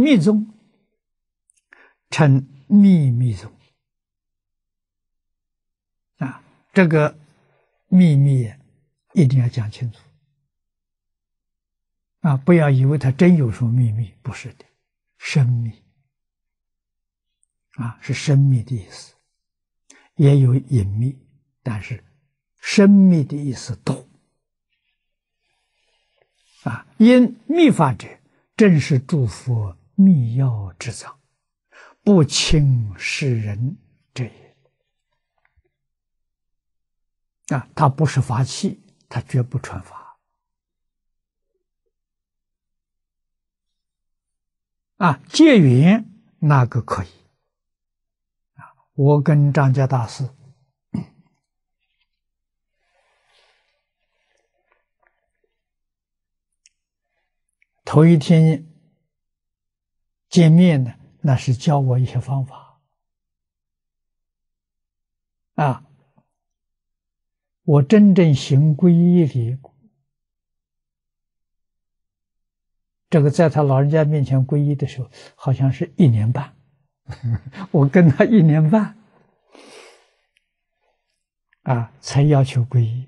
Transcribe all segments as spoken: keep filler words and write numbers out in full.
密宗称秘密宗啊，这个秘密一定要讲清楚啊，不要以为它真有什么秘密，不是的，深密啊，是深密的意思，也有隐秘，但是深密的意思多啊。因密法者，正是诸佛密要之藏，不轻世人者也啊，它不是法器，它绝不传法啊。结缘那个可以啊，我跟张家大师头一天见面呢，那是教我一些方法啊。我真正行皈依里，这个在他老人家面前皈依的时候，好像是一年半，我跟他一年半啊，才要求皈依。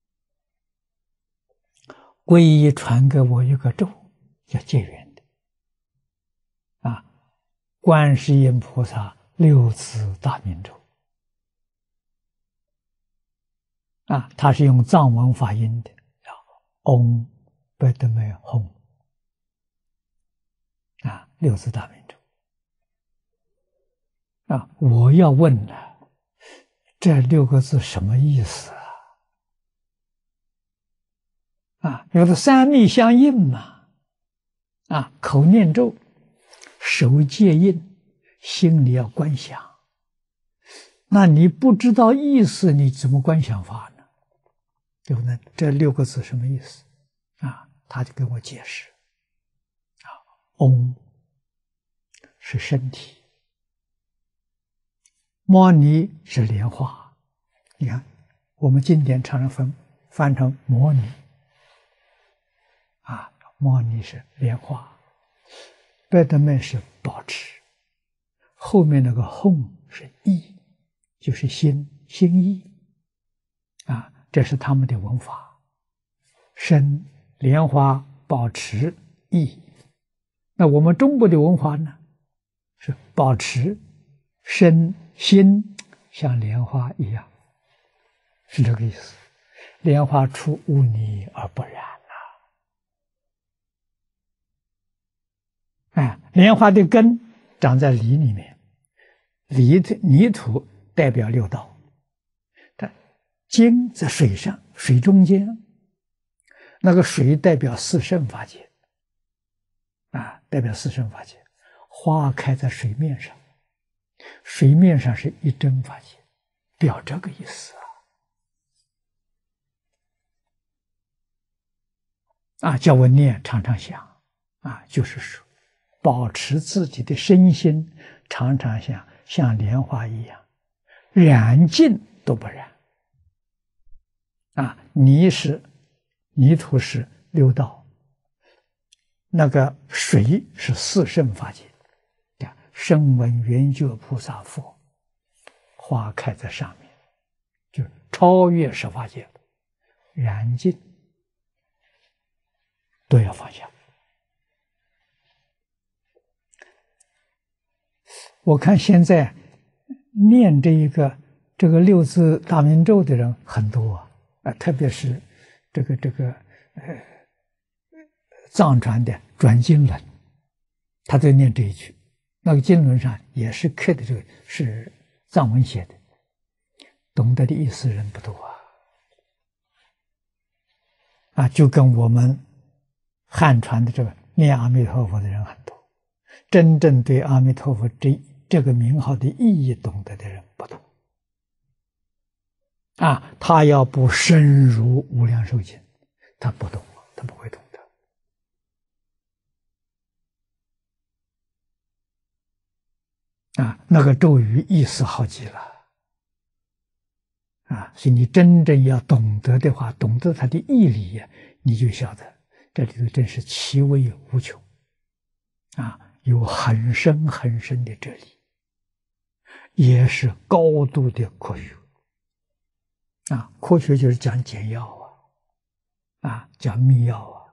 皈依传给我一个咒，叫结缘的啊，观世音菩萨六字大明咒啊，它是用藏文发音的，叫 Om Padme Hum 啊，六字大明咒啊。我要问了，这六个字什么意思啊？啊，有的三密相应嘛，啊，口念咒，手接印，心里要观想。那你不知道意思，你怎么观想法呢？对不对？这六个字什么意思？啊，他就跟我解释。啊，嗡是身体，摩尼是莲花。你看，我们经典常常分翻成摩尼。啊，摩尼是莲花，拜德曼是保持，后面那个吽是意，就是心心意啊，这是他们的文法。身、莲花、保持、意。那我们中国的文化呢，是保持身心像莲花一样，是这个意思。莲花出污泥而不染。哎，莲花的根长在泥里面，泥土泥土代表六道，它茎在水上，水中间，那个水代表四圣法界，啊，代表四圣法界。花开在水面上，水面上是一真法界，表这个意思啊。啊，叫我念，常常想，啊，就是说。保持自己的身心，常常像像莲花一样，染尽都不染。啊，泥是泥土是六道，那个水是四圣法界，声闻缘觉菩萨佛，花开在上面，就是超越十法界，染尽都要放下。我看现在念这一个这个六字大明咒的人很多啊，啊特别是这个这个呃藏传的转经轮，他在念这一句，那个经轮上也是刻的这个是藏文写的，懂得的意思人不多啊，啊，就跟我们汉传的这个念阿弥陀佛的人很多，真正对阿弥陀佛这这个名号的意义懂得的人不多啊。他要不深入无量寿经，他不懂，他不会懂的啊。那个咒语意思好极了啊，所以你真正要懂得的话，懂得它的义理呀，你就晓得这里头真是其微无穷啊。 有很深很深的哲理，也是高度的科学啊！科学就是讲简要啊，啊，讲密要啊。